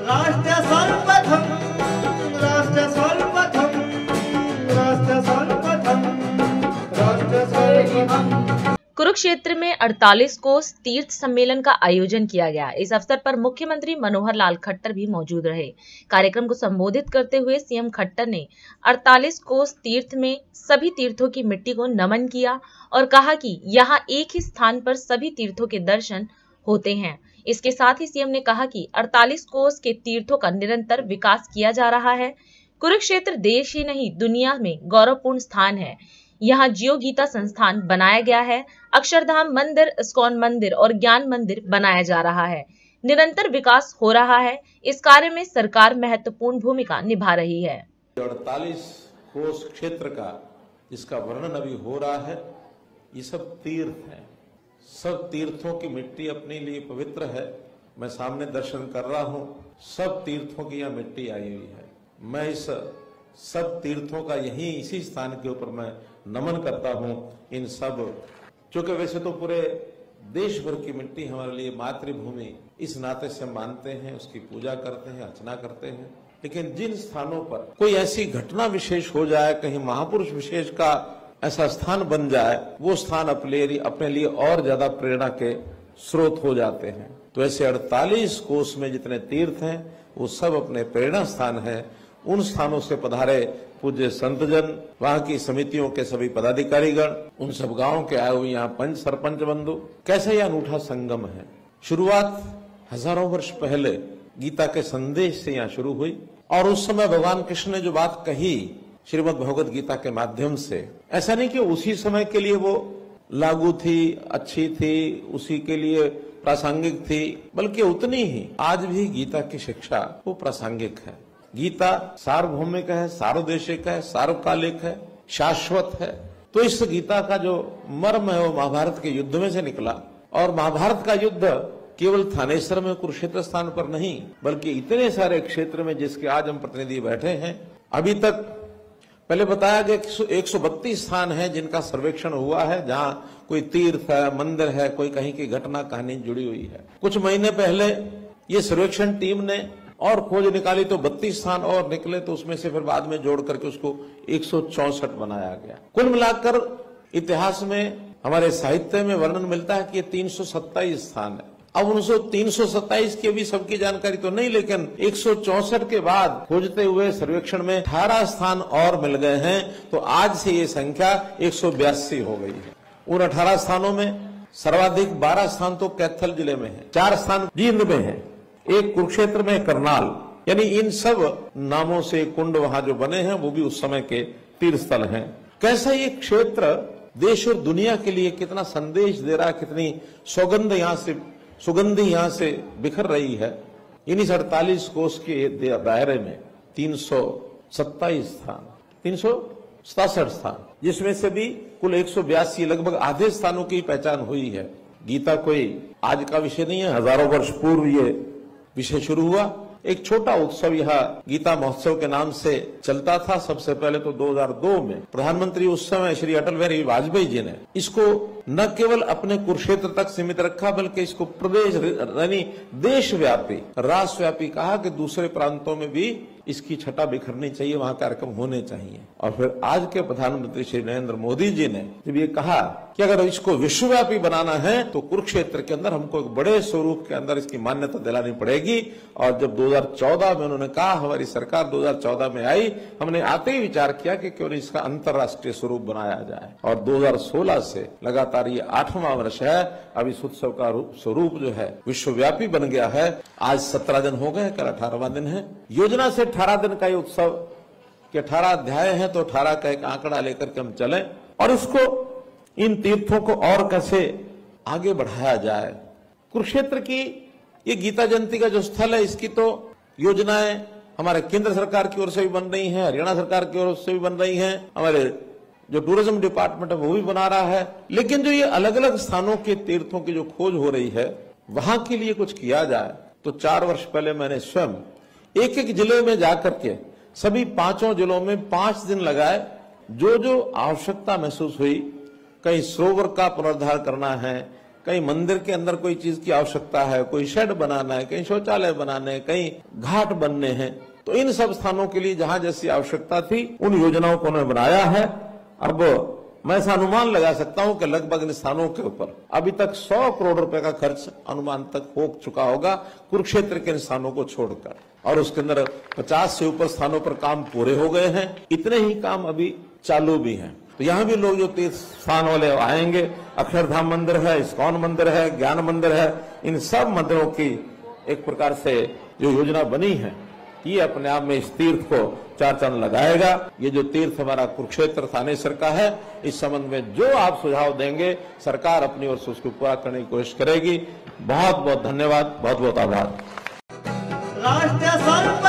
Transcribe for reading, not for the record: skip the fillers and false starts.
राष्ट्र सर्वप्रथम, राष्ट्र सर्वप्रथम, राष्ट्र सर्वप्रथम, राष्ट्र सर्वप्रथम। कुरुक्षेत्र में 48 कोस तीर्थ सम्मेलन का आयोजन किया गया। इस अवसर पर मुख्यमंत्री मनोहर लाल खट्टर भी मौजूद रहे। कार्यक्रम को संबोधित करते हुए सीएम खट्टर ने 48 कोस तीर्थ में सभी तीर्थों की मिट्टी को नमन किया और कहा कि यहाँ एक ही स्थान पर सभी तीर्थों के दर्शन होते हैं। इसके साथ ही सीएम ने कहा कि 48 कोस के तीर्थों का निरंतर विकास किया जा रहा है। कुरुक्षेत्र देश ही नहीं दुनिया में गौरवपूर्ण स्थान है। यहाँ जियो गीता संस्थान बनाया गया है। अक्षरधाम मंदिर, इस्कॉन मंदिर और ज्ञान मंदिर बनाया जा रहा है। निरंतर विकास हो रहा है। इस कार्य में सरकार महत्वपूर्ण भूमिका निभा रही है। 48 कोस क्षेत्र का जिसका वर्णन अभी हो रहा है, ये सब तीर्थ हैं। सब तीर्थों की मिट्टी अपने लिए पवित्र है। मैं सामने दर्शन कर रहा हूँ, सब तीर्थों की यहाँ मिट्टी आई हुई है। मैं इस सब तीर्थों का यही इसी स्थान के ऊपर मैं नमन करता हूँ। इन सब, चूंकि वैसे तो पूरे देश भर की मिट्टी हमारे लिए मातृभूमि इस नाते से मानते हैं, उसकी पूजा करते हैं, अर्चना करते हैं। लेकिन जिन स्थानों पर कोई ऐसी घटना विशेष हो जाए, कहीं महापुरुष विशेष का ऐसा स्थान बन जाए, वो स्थान अपने लिए और ज्यादा प्रेरणा के स्रोत हो जाते हैं। तो ऐसे 48 कोस में जितने तीर्थ हैं वो सब अपने प्रेरणा स्थान है। उन स्थानों से पधारे पूज्य संतजन, वहाँ की समितियों के सभी पदाधिकारीगण, उन सब गांवों के आए हुए यहाँ पंच सरपंच बंधु, कैसे यह अनूठा संगम है। शुरुआत हजारों वर्ष पहले गीता के संदेश से यहाँ शुरू हुई और उस समय भगवान कृष्ण ने जो बात कही श्रीमद् भगवत गीता के माध्यम से, ऐसा नहीं कि उसी समय के लिए वो लागू थी, अच्छी थी, उसी के लिए प्रासंगिक थी, बल्कि उतनी ही आज भी गीता की शिक्षा वो प्रासंगिक है। गीता सार्वभौमिक है, सार्वदेशिक है, सार्वकालिक है, शाश्वत है। तो इस गीता का जो मर्म है वो महाभारत के युद्ध में से निकला। और महाभारत का युद्ध केवल थानेश्वर में, कुरुक्षेत्र स्थान पर नहीं, बल्कि इतने सारे क्षेत्र में जिसके आज हम प्रतिनिधि बैठे हैं। अभी तक पहले बताया गया 132 स्थान है जिनका सर्वेक्षण हुआ है, जहाँ कोई तीर्थ है, मंदिर है, कोई कहीं की घटना कहानी जुड़ी हुई है। कुछ महीने पहले ये सर्वेक्षण टीम ने और खोज निकाली तो 32 स्थान और निकले, तो उसमें से फिर बाद में जोड़ करके उसको 164 बनाया गया। कुल मिलाकर इतिहास में, हमारे साहित्य में वर्णन मिलता है कि ये 327 स्थान है। अब उन 327 की भी सबकी जानकारी तो नहीं, लेकिन 164 के बाद खोजते हुए सर्वेक्षण में 18 स्थान और मिल गए हैं। तो आज से ये संख्या 182 हो गई है। उन 18 स्थानों में सर्वाधिक 12 स्थान तो कैथल जिले में है, 4 स्थान जींद में है, एक कुरुक्षेत्र में, करनाल, यानी इन सब नामों से कुंड वहां जो बने हैं वो भी उस समय के तीर्थ स्थल हैं। कैसा ये क्षेत्र देश और दुनिया के लिए कितना संदेश दे रहा है, कितनी सुगंधी यहाँ से बिखर रही है। इन्हीं 48 कोस के दायरे में 367 स्थान, जिसमें से भी कुल 182 लगभग आधे स्थानों की पहचान हुई है। गीता कोई आज का विषय नहीं है, हजारों वर्ष पूर्व ये विषय शुरू हुआ। एक छोटा उत्सव यहाँ गीता महोत्सव के नाम से चलता था। सबसे पहले तो 2002 में प्रधानमंत्री उस समय श्री अटल बिहारी वाजपेयी जी ने इसको न केवल अपने कुरुक्षेत्र तक सीमित रखा, बल्कि इसको प्रदेश यानी देशव्यापी, राष्ट्रव्यापी कहा कि दूसरे प्रांतों में भी इसकी छटा बिखरनी चाहिए, वहां कार्यक्रम होने चाहिए। और फिर आज के प्रधानमंत्री श्री नरेंद्र मोदी जी ने जब ये कहा कि अगर इसको विश्वव्यापी बनाना है तो कुरुक्षेत्र के अंदर हमको एक बड़े स्वरूप के अंदर इसकी मान्यता दिलानी पड़ेगी। और जब 2014 में उन्होंने कहा, हमारी सरकार 2014 में आई, हमने आते ही विचार किया कि क्यों नहीं इसका अंतर्राष्ट्रीय स्वरूप बनाया जाए। और 2016 से लगातार ये 8वां वर्ष है। अब इस उत्सव का स्वरूप जो है विश्वव्यापी बन गया है। आज 17 दिन हो गए, कल 18वां दिन है। योजना से 18 दिन का ये उत्सव के 18 अध्याय है, तो 18 का एक आंकड़ा लेकर के हम चलें और इसको, इन तीर्थों को और कैसे आगे बढ़ाया जाए। कुरुक्षेत्र की ये गीता जयंती का जो स्थल है, इसकी तो योजनाएं हमारे केंद्र सरकार की ओर से भी बन रही हैं, हरियाणा सरकार की ओर से भी बन रही हैं, हमारे जो टूरिज्म डिपार्टमेंट है वो भी बना रहा है। लेकिन जो ये अलग अलग स्थानों के तीर्थों की जो खोज हो रही है, वहां के लिए कुछ किया जाए। तो 4 वर्ष पहले मैंने स्वयं एक एक जिले में जाकर के सभी 5 जिलों में 5 दिन लगाए। जो जो आवश्यकता महसूस हुई, कहीं सरोवर का पुनरुद्धार करना है, कहीं मंदिर के अंदर कोई चीज की आवश्यकता है, कोई शेड बनाना है, कहीं शौचालय बनाने हैं, कहीं घाट बनने हैं, तो इन सब स्थानों के लिए जहां जैसी आवश्यकता थी उन योजनाओं को उन्होंने बनाया है। अब मैं ऐसा अनुमान लगा सकता हूं कि लगभग इन स्थानों के ऊपर अभी तक 100 करोड़ रुपए का खर्च अनुमान तक हो चुका होगा, कुरुक्षेत्र के स्थानों को छोड़कर, और उसके अंदर 50 से ऊपर स्थानों पर काम पूरे हो गए हैं, इतने ही काम अभी चालू भी हैं। तो यहाँ भी लोग जो तीर्थ स्थान वाले आएंगे, अक्षरधाम मंदिर है, इस्कॉन मंदिर है, ज्ञान मंदिर है, इन सब मंदिरों की एक प्रकार से जो योजना बनी है, ये अपने आप में इस तीर्थ को चार चांद लगाएगा। ये जो तीर्थ हमारा कुरुक्षेत्र थानेसर का है, इस संबंध में जो आप सुझाव देंगे सरकार अपनी ओर से उसको पूरा करने की कोशिश करेगी। बहुत बहुत धन्यवाद, बहुत बहुत आभार। राष्ट्र सर्व